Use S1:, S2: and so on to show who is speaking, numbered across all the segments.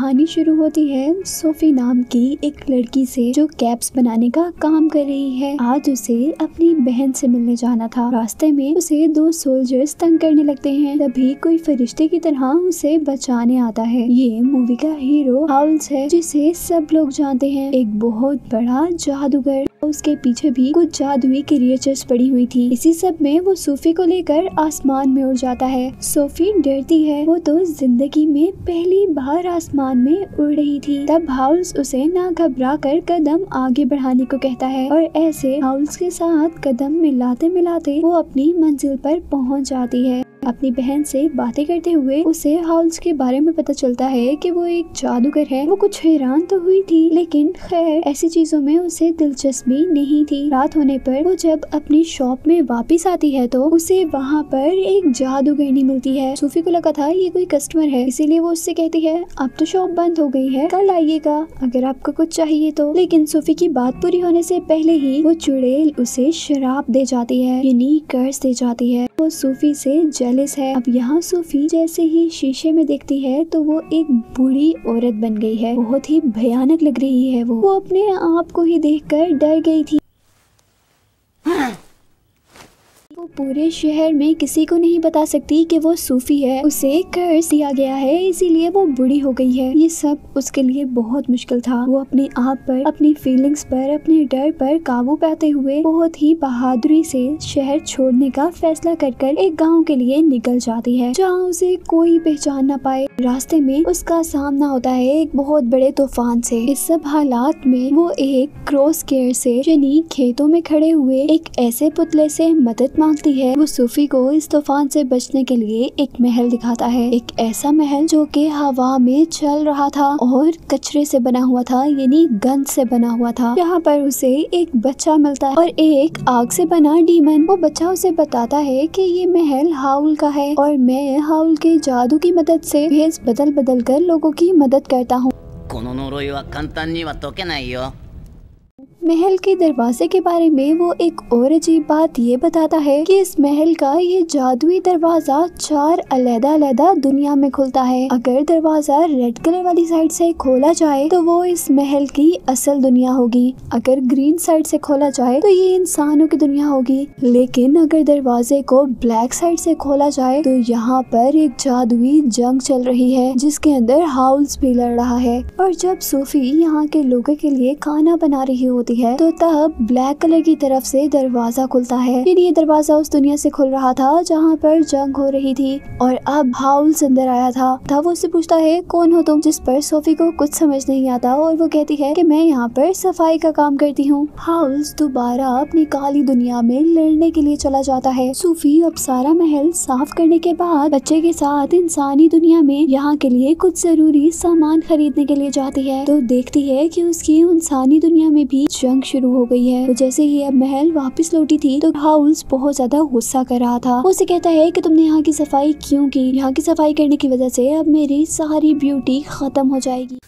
S1: कहानी शुरू होती है सोफी नाम की एक लड़की से जो कैप्स बनाने का काम कर रही है। आज उसे अपनी बहन से मिलने जाना था। रास्ते में उसे दो सोल्जर्स तंग करने लगते हैं। तभी कोई फरिश्ते की तरह उसे बचाने आता है। ये मूवी का हीरो हाउल्स है, जिसे सब लोग जानते हैं, एक बहुत बड़ा जादूगर। उसके पीछे भी कुछ जादुई क्रिएचर्स पड़ी हुई थी। इसी सब में वो सोफी को लेकर आसमान में उड़ जाता है। सोफी डरती है, वो तो जिंदगी में पहली बार आसमान में उड़ रही थी। तब हाउल्स उसे ना घबरा कर कदम आगे बढ़ाने को कहता है और ऐसे हाउल्स के साथ कदम मिलाते मिलाते वो अपनी मंजिल पर पहुंच जाती है। अपनी बहन से बातें करते हुए उसे हाउल्स के बारे में पता चलता है कि वो एक जादूगर है। वो कुछ हैरान तो हुई थी, लेकिन खैर ऐसी चीजों में उसे दिलचस्पी नहीं थी। रात होने पर वो जब अपनी शॉप में वापस आती है तो उसे वहाँ पर एक जादूगरनी मिलती है। सोफी को लगा था ये कोई कस्टमर है, इसीलिए वो उससे कहती है अब तो शॉप बंद हो गई है, कल आइएगा अगर आपको कुछ चाहिए तो। लेकिन सोफी की बात पूरी होने से पहले ही वो चुड़ैल उसे शराब दे जाती है, यानी कर्ज दे जाती है। वो सोफी से जेलस है। अब यहाँ सोफी जैसे ही शीशे में देखती है तो वो एक बूढ़ी औरत बन गई है। बहुत ही भयानक लग रही है। वो अपने आप को ही देखकर डर गई थी। वो पूरे शहर में किसी को नहीं बता सकती कि वो सूफी है। उसे कर्ज दिया गया है, इसीलिए वो बूढ़ी हो गई है। ये सब उसके लिए बहुत मुश्किल था। वो अपने आप पर, अपनी फीलिंग्स पर, अपने डर पर काबू पाते हुए बहुत ही बहादुरी से शहर छोड़ने का फैसला कर एक गांव के लिए निकल जाती है, जहाँ उसे कोई पहचान न पाए। रास्ते में उसका सामना होता है एक बहुत बड़े तूफान से। इस सब हालात में वो एक क्रॉस केयर से, यानी खेतों में खड़े हुए एक ऐसे पुतले से मदद मांगती है। वो सोफी को इस तूफान से बचने के लिए एक महल दिखाता है। एक ऐसा महल जो कि हवा में चल रहा था और कचरे से बना हुआ था, यानी गंद से बना हुआ था। यहाँ पर उसे एक बच्चा मिलता है और एक आग से बना डीमन। वो बच्चा उसे बताता है कि ये महल हाउल का है और मैं हाउल के जादू की मदद से भेस बदल बदल कर लोगों की मदद करता हूँ। महल के दरवाजे के बारे में वो एक और अजीब बात ये बताता है कि इस महल का ये जादुई दरवाजा 4 अलग-अलग दुनिया में खुलता है। अगर दरवाजा रेड कलर वाली साइड से खोला जाए तो वो इस महल की असल दुनिया होगी। अगर ग्रीन साइड से खोला जाए तो ये इंसानों की दुनिया होगी। लेकिन अगर दरवाजे को ब्लैक साइड से खोला जाए तो यहाँ पर एक जादुई जंग चल रही है, जिसके अंदर हाउल्स भी लड़ रहा है। और जब सोफी यहाँ के लोगों के लिए खाना बना रही होती है तो तब ब्लैक कलर की तरफ से दरवाजा खुलता है। फिर ये दरवाजा उस दुनिया से खुल रहा था जहाँ पर जंग हो रही थी और अब हाउल्स अंदर आया था। तब वो उससे पूछता है कौन हो तुम, जिस पर सोफी को कुछ समझ नहीं आता और वो कहती है कि मैं यहाँ पर सफाई का काम करती हूँ। हाउल्स दोबारा अपनी काली दुनिया में लड़ने के लिए चला जाता है। सोफी अब सारा महल साफ करने के बाद बच्चे के साथ इंसानी दुनिया में यहाँ के लिए कुछ जरूरी सामान खरीदने के लिए जाती है तो देखती है कि उसकी इंसानी दुनिया में भी जंग शुरू हो गई है। तो जैसे ही अब महल वापस लौटी थी तो हाउल्स बहुत ज्यादा गुस्सा कर रहा था। वो उसे कहता है कि तुमने यहाँ की सफाई क्यों की? यहाँ की सफाई करने की वजह से अब मेरी सारी ब्यूटी खत्म हो जाएगी।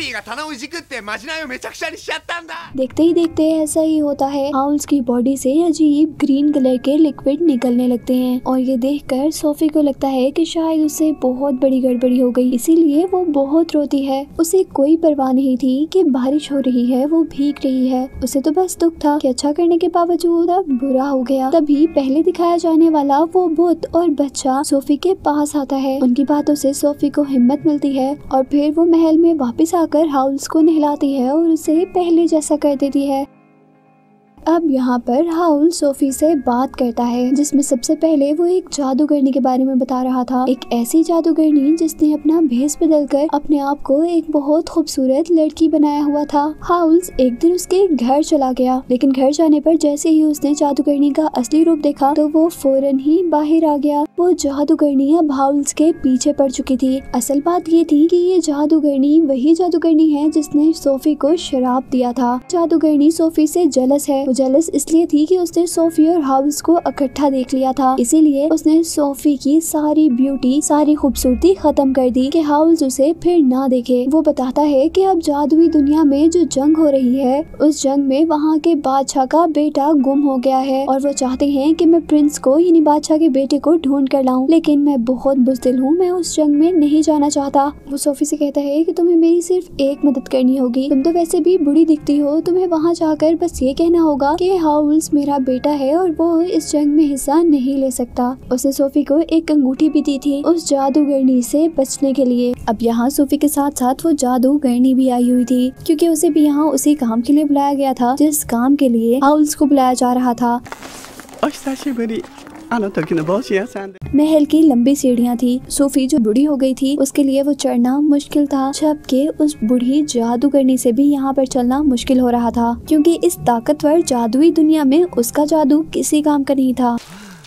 S1: देखते ही देखते ऐसा ही होता है। हाउल्स की बॉडी से अजीब ग्रीन कलर के लिक्विड निकलने लगते हैं और ये देखकर सोफी को लगता है कि शायद उससे बहुत बड़ी गड़बड़ी हो गई, इसीलिए वो बहुत रोती है। उसे कोई परवाह नहीं थी कि बारिश हो रही है, वो भीग रही है। उसे तो बस दुख था कि अच्छा करने के बावजूद अब बुरा हो गया। तभी पहले दिखाया जाने वाला वो भूत और बच्चा सोफी के पास आता है। उनकी बातों से सोफी को हिम्मत मिलती है और फिर वो महल में वापस आकर हाउल्स को नहलाती है और उसे पहले जैसा कर देती है। अब यहाँ पर हाउल सोफी से बात करता है, जिसमें सबसे पहले वो एक जादूगरनी के बारे में बता रहा था। एक ऐसी जादूगरनी जिसने अपना भेस बदलकर अपने आप को एक बहुत खूबसूरत लड़की बनाया हुआ था। हाउल्स एक दिन उसके घर चला गया, लेकिन घर जाने पर जैसे ही उसने जादूगरनी का असली रूप देखा तो वो फौरन ही बाहर आ गया। वो जादूगरनी अब हाउल्स के पीछे पड़ चुकी थी। असल बात ये थी कि ये जादूगरनी वही जादूगरनी है जिसने सोफी को शराब दिया था। जादूगरनी सोफी से जेलस है। जेलस इसलिए थी कि उसने सोफी और हाउल्स को इकट्ठा देख लिया था, इसीलिए उसने सोफी की सारी ब्यूटी, सारी खूबसूरती खत्म कर दी कि हाउल्स उसे फिर ना देखे। वो बताता है कि अब जादुई दुनिया में जो जंग हो रही है, उस जंग में वहाँ के बादशाह का बेटा गुम हो गया है और वो चाहते हैं कि मैं प्रिंस को, यानी बादशाह के बेटे को ढूंढ कर लाऊं, लेकिन मैं बहुत बुज़दिल हूँ, मैं उस जंग में नहीं जाना चाहता। वो सोफी से कहता है कि तुम्हें मेरी सिर्फ एक मदद करनी होगी, तुम तो वैसे भी बुरी दिखती हो, तुम्हें वहाँ जाकर बस ये कहना होगा कि हाउल्स मेरा बेटा है और वो इस जंग में हिस्सा नहीं ले सकता। उसने सोफी को एक अंगूठी भी दी थी उस जादूगरनी से बचने के लिए। अब यहाँ सोफी के साथ साथ वो जादूगरनी भी आई हुई थी, क्योंकि उसे भी यहाँ उसी काम के लिए बुलाया गया था जिस काम के लिए हाउल्स को बुलाया जा रहा था। महल की लंबी सीढ़ियाँ थी। सोफी जो बूढ़ी हो गई थी, उसके लिए वो चढ़ना मुश्किल था, जबकि उस बूढ़ी जादूगरनी से भी यहाँ पर चलना मुश्किल हो रहा था, क्योंकि इस ताकतवर जादुई दुनिया में उसका जादू किसी काम का नहीं था।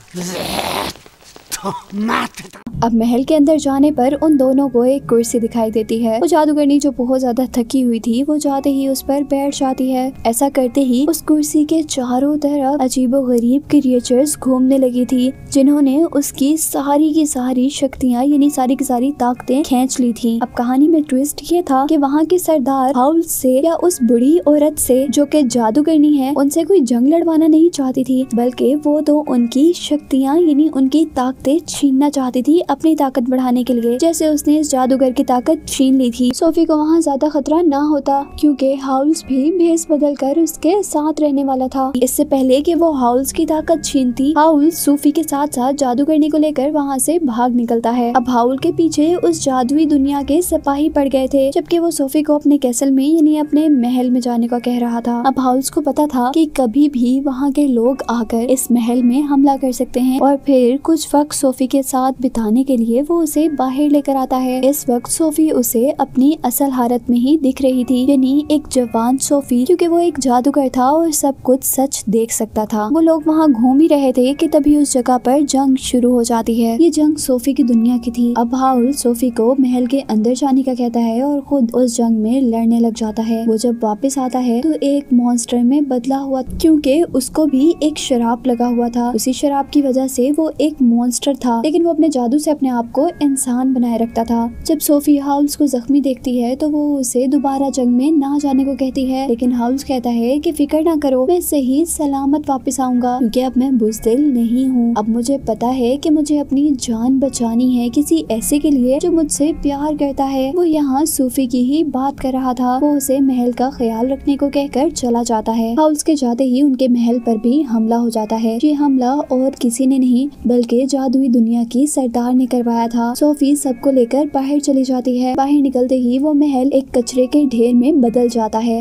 S1: अब महल के अंदर जाने पर उन दोनों को एक कुर्सी दिखाई देती है। वो जादूगरनी जो बहुत ज्यादा थकी हुई थी, वो जाते ही उस पर बैठ जाती है। ऐसा करते ही उस कुर्सी के चारों तरफ अजीबोगरीब क्रिएचर्स घूमने लगी थी, जिन्होंने उसकी सारी की सारी शक्तियाँ, यानी सारी की सारी ताकतें खींच ली थी। अब कहानी में ट्विस्ट ये था कि वहाँ के सरदार हाउल्स से या उस बुढ़ी औरत से जो कि जादूगरनी है, उनसे कोई जंग लड़वाना नहीं चाहती थी, बल्कि वो तो उनकी शक्तियाँ, यानी उनकी ताकतें छीनना चाहती थी अपनी ताकत बढ़ाने के लिए, जैसे उसने इस जादूगर की ताकत छीन ली थी। सोफी को वहाँ ज्यादा खतरा ना होता, क्योंकि हाउल्स भी भेस बदल कर उसके साथ रहने वाला था। इससे पहले कि वो हाउल्स की ताकत छीनती, हाउल्स सोफी के साथ साथ जादूगरनी को लेकर वहाँ से भाग निकलता है। अब हाउल के पीछे उस जादुई दुनिया के सिपाही पड़ गए थे, जबकि वो सोफी को अपने कैसल में, यानी अपने महल में जाने का कह रहा था। अब हाउल्स को पता था कि कभी भी वहाँ के लोग आकर इस महल में हमला कर सकते हैं और फिर कुछ वक्त सोफी के साथ बिताने के लिए वो उसे बाहर लेकर आता है। इस वक्त सोफी उसे अपनी असल हालत में ही दिख रही थी, यानी एक जवान सोफी, क्योंकि वो एक जादूगर था और सब कुछ सच देख सकता था। वो लोग वहाँ घूम ही रहे थे कि तभी उस जगह पर जंग शुरू हो जाती है। ये जंग सोफी की दुनिया की थी। अब हाउल सोफी को महल के अंदर जाने का कहता है और खुद उस जंग में लड़ने लग जाता है। वो जब वापस आता है तो एक मॉन्स्टर में बदला हुआ, क्योंकि उसको भी एक शराब लगा हुआ था। उसी शराब की वजह से वो एक मॉन्स्टर था, लेकिन वो अपने जादू से अपने आप को इंसान बनाए रखता था। जब सोफी हाउल्स को जख्मी देखती है तो वो उसे दोबारा जंग में ना जाने को कहती है, लेकिन हाउल्स कहता है कि फिक्र ना करो, मैं सही सलामत वापस आऊंगा, क्योंकि अब मैं बुज़दिल नहीं हूँ। अब मुझे पता है कि मुझे अपनी जान बचानी है किसी ऐसे के लिए जो मुझसे प्यार करता है। वो यहाँ सोफी की ही बात कर रहा था। वो उसे महल का ख्याल रखने को कहकर चला जाता है। हाउल्स के जाते ही उनके महल पर भी हमला हो जाता है। ये हमला और किसी ने नहीं, बल्कि जादुई दुनिया की सरदार ने करवाया था। सोफी सबको लेकर बाहर चली जाती है। बाहर निकलते ही वो महल एक कचरे के ढेर में बदल जाता है।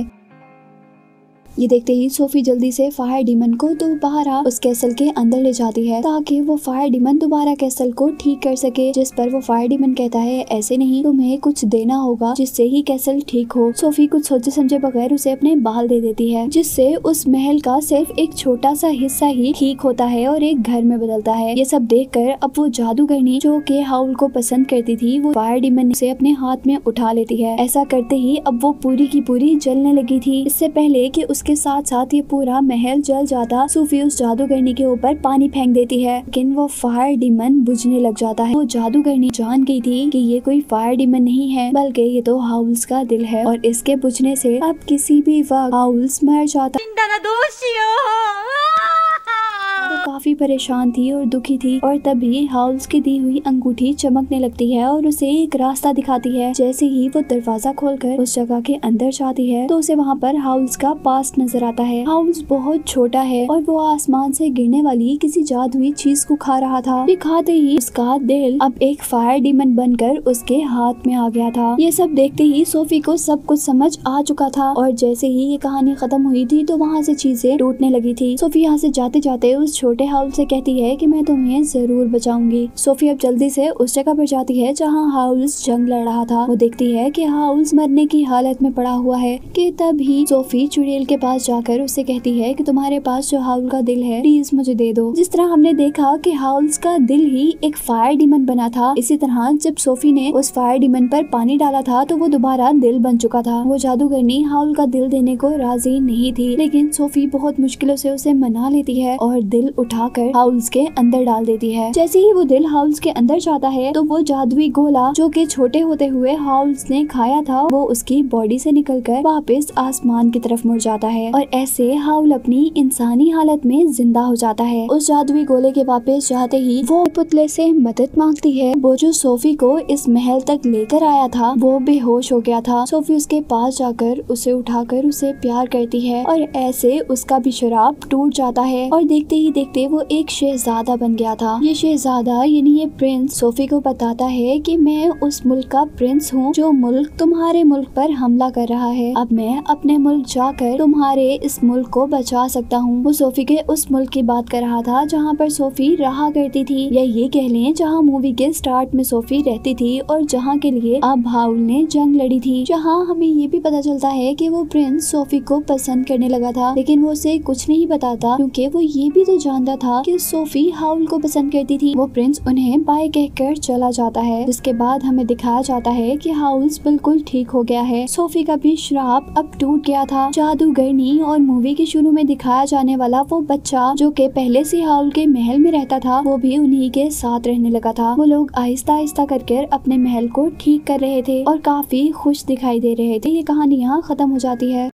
S1: ये देखते ही सोफी जल्दी से फायर डीमन को दोबारा उस कैसल के अंदर ले जाती है, ताकि वो फायर डीमन दोबारा कैसल को ठीक कर सके। जिस पर वो फायर डीमन कहता है, ऐसे नहीं, तुम्हें कुछ देना होगा जिससे ही कैसल ठीक हो। सोफी कुछ सोचे समझे बगैर उसे अपने बाल दे देती है, जिससे उस महल का सिर्फ एक छोटा सा हिस्सा ही ठीक होता है और एक घर में बदलता है। ये सब देखकर अब वो जादूगरनी जो कि हाउल को पसंद करती थी, वो फायर डीमन से अपने हाथ में उठा लेती है। ऐसा करते ही अब वो पूरी की पूरी जलने लगी थी। इससे पहले कि के साथ साथ ये पूरा महल जल जाता, सोफी उस जादूगरनी के ऊपर पानी फेंक देती है, लेकिन वो फायर डीमन बुझने लग जाता है। वो जादूगरनी जान गई थी कि ये कोई फायर डीमन नहीं है, बल्कि ये तो हाउल्स का दिल है और इसके बुझने से अब किसी भी वक्त हाउल्स मर जाता। वो काफी परेशान थी और दुखी थी, और तभी हाउल्स की दी हुई अंगूठी चमकने लगती है और उसे एक रास्ता दिखाती है। जैसे ही वो दरवाजा खोलकर उस जगह के अंदर जाती है तो उसे वहाँ पर हाउल्स का पास्ट नजर आता है। हाउल्स बहुत छोटा है और वो आसमान से गिरने वाली किसी जादुई चीज को खा रहा था। ये खाते ही उसका दिल अब एक फायर डीमन बनकर उसके हाथ में आ गया था। ये सब देखते ही सोफी को सब कुछ समझ आ चुका था, और जैसे ही ये कहानी खत्म हुई थी तो वहाँ से चीजें टूटने लगी थी। सोफी यहाँ से जाते जाते उस छोटे हाउल से कहती है कि मैं तुम्हें जरूर बचाऊंगी। सोफी अब जल्दी से उस जगह पर जाती है जहाँ हाउल्स जंग लड़ रहा था। वो देखती है कि हाउल्स मरने की हालत में पड़ा हुआ है कि तभी सोफी चुड़ैल के पास जाकर उससे कहती है कि तुम्हारे पास जो हाउल का दिल है प्लीज मुझे दे दो। जिस तरह हमने देखा कि हाउल्स का दिल ही एक फायर डीमन बना था, इसी तरह जब सोफी ने उस फायर डीमन पर पानी डाला था तो वो दोबारा दिल बन चुका था। वो जादूगरनी हाउल का दिल देने को राजी नहीं थी, लेकिन सोफी बहुत मुश्किलों से उसे मना लेती है और दिल उठाकर हाउल्स के अंदर डाल देती है। जैसे ही वो दिल हाउल्स के अंदर जाता है तो वो जादुई गोला जो कि छोटे होते हुए हाउल्स ने खाया था वो उसकी बॉडी से निकलकर वापस आसमान की तरफ मुड़ जाता है और ऐसे हाउल अपनी इंसानी हालत में जिंदा हो जाता है। उस जादुई गोले के वापस जाते ही वो पुतले से मदद मांगती है। वो जो सोफी को इस महल तक लेकर आया था वो बेहोश हो गया था। सोफी उसके पास जाकर उसे उठाकर उसे प्यार करती है और ऐसे उसका भी शराब टूट जाता है और देखते ही देखते वो एक शहजादा बन गया था। ये शहजादा यानी ये प्रिंस सोफी को बताता है कि मैं उस मुल्क का प्रिंस हूँ जो मुल्क तुम्हारे मुल्क पर हमला कर रहा है। अब मैं अपने मुल्क जाकर तुम्हारे इस मुल्क को बचा सकता हूँ। वो सोफी के उस मुल्क की बात कर रहा था जहाँ पर सोफी रहा करती थी, या ये कह लें जहाँ मूवी के स्टार्ट में सोफी रहती थी और जहाँ के लिए अब हाउल ने जंग लड़ी थी। जहाँ हमें ये भी पता चलता है कि वो प्रिंस सोफी को पसंद करने लगा था, लेकिन वो उसे कुछ नहीं बताता क्योंकि वो ये भी तो जानता था कि सोफी हाउल को पसंद करती थी। वो प्रिंस उन्हें बाय कहकर चला जाता है, जिसके बाद हमें दिखाया जाता है कि हाउल्स बिल्कुल ठीक हो गया है। सोफी का भी श्राप अब टूट गया था। जादूगरनी और मूवी के शुरू में दिखाया जाने वाला वो बच्चा जो कि पहले से हाउल के महल में रहता था वो भी उन्हीं के साथ रहने लगा था। वो लोग आहिस्ता आहिस्ता करके अपने महल को ठीक कर रहे थे और काफी खुश दिखाई दे रहे थे। ये कहानी यहाँ खत्म हो जाती है।